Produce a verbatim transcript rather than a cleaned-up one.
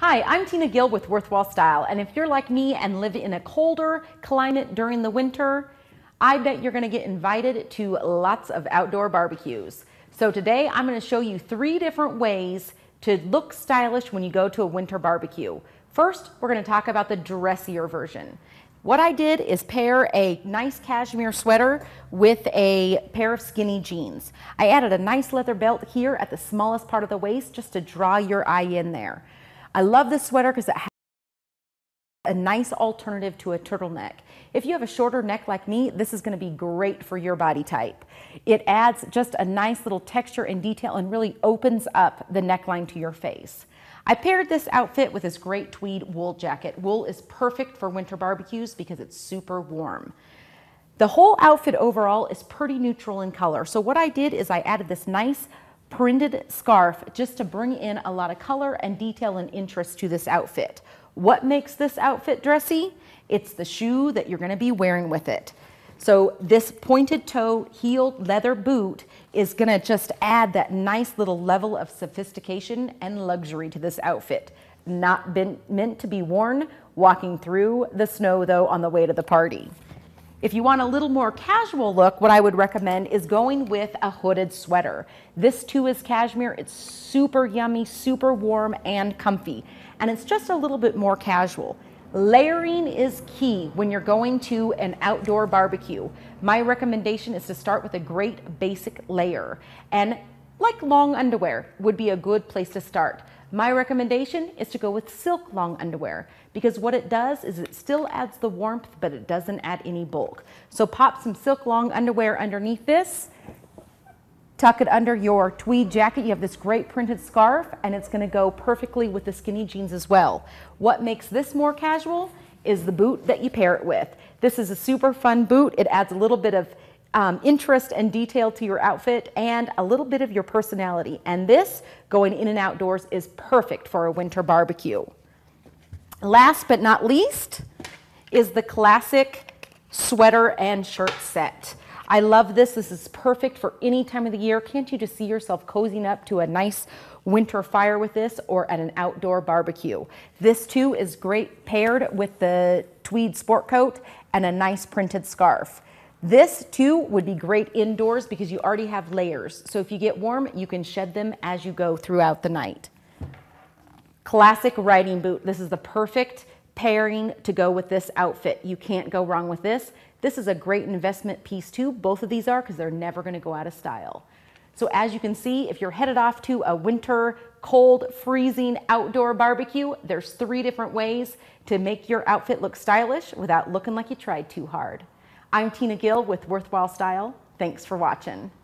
Hi, I'm Tina Gill with Worthwhile Style, and if you're like me and live in a colder climate during the winter, I bet you're going to get invited to lots of outdoor barbecues. So today I'm going to show you three different ways to look stylish when you go to a winter barbecue. First, we're going to talk about the dressier version. What I did is pair a nice cashmere sweater with a pair of skinny jeans. I added a nice leather belt here at the smallest part of the waist just to draw your eye in there. I love this sweater because it has a nice alternative to a turtleneck. If you have a shorter neck like me, this is going to be great for your body type. It adds just a nice little texture and detail and really opens up the neckline to your face. I paired this outfit with this great tweed wool jacket. Wool is perfect for winter barbecues because it's super warm. The whole outfit overall is pretty neutral in color. So what I did is I added this nice printed scarf just to bring in a lot of color and detail and interest to this outfit. What makes this outfit dressy? It's the shoe that you're going to be wearing with it. So this pointed toe heeled leather boot is going to just add that nice little level of sophistication and luxury to this outfit. Not been meant to be worn walking through the snow though on the way to the party. If you want a little more casual look, what I would recommend is going with a hooded sweater. This too is cashmere. It's super yummy, super warm and comfy. And it's just a little bit more casual. Layering is key when you're going to an outdoor barbecue. My recommendation is to start with a great basic layer. And like long underwear would be a good place to start. My recommendation is to go with silk long underwear because what it does is it still adds the warmth, but it doesn't add any bulk. So pop some silk long underwear underneath this, tuck it under your tweed jacket. You have this great printed scarf and it's going to go perfectly with the skinny jeans as well. What makes this more casual is the boot that you pair it with. This is a super fun boot. It adds a little bit of Um, interest and detail to your outfit and a little bit of your personality. And this, going in and outdoors, is perfect for a winter barbecue. Last but not least is the classic sweater and shirt set. I love this. This is perfect for any time of the year. Can't you just see yourself cozying up to a nice winter fire with this or at an outdoor barbecue? This too is great paired with the tweed sport coat and a nice printed scarf. This too would be great indoors because you already have layers. So if you get warm, you can shed them as you go throughout the night. Classic riding boot. This is the perfect pairing to go with this outfit. You can't go wrong with this. This is a great investment piece too. Both of these are because they're never going to go out of style. So as you can see, if you're headed off to a winter, cold, freezing outdoor barbecue, there's three different ways to make your outfit look stylish without looking like you tried too hard. I'm Tina Gill with Worthwhile Style. Thanks for watching.